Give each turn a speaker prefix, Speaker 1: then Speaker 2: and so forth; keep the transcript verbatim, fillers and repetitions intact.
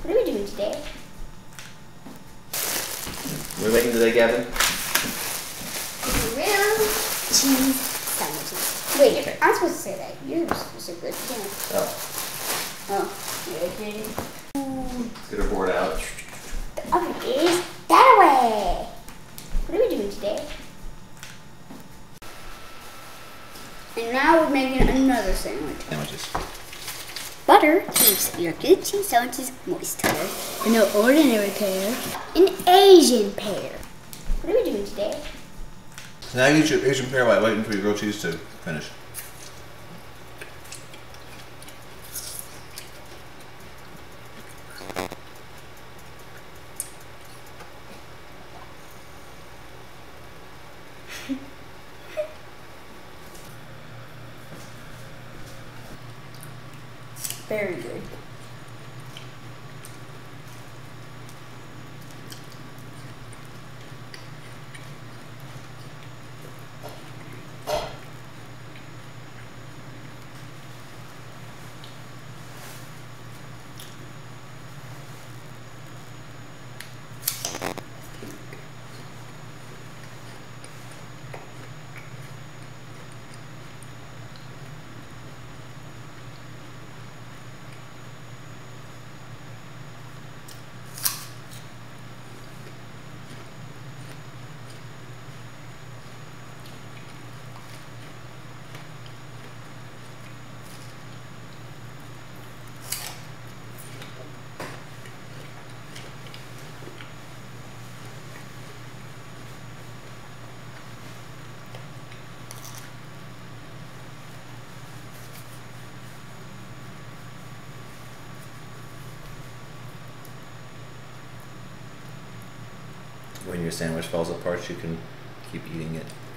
Speaker 1: What are we doing today?
Speaker 2: What are we making today, Gavin?
Speaker 1: Grilled cheese sandwiches. Wait, I'm supposed to say that. You're supposed to say good. Yeah.
Speaker 2: Oh.
Speaker 1: Oh. Yeah, okay.
Speaker 2: Let's get our board out.
Speaker 1: The oven is that way. What are we doing today? And now we're making another sandwich.
Speaker 2: Sandwiches.
Speaker 1: Butter keeps your good cheese sandwiches moister.
Speaker 3: And no ordinary pear.
Speaker 1: An Asian pear. What are we doing today?
Speaker 2: So now you eat your Asian pear while waiting for your grilled cheese to finish.
Speaker 1: Very good.
Speaker 2: When your sandwich falls apart, you can keep eating it.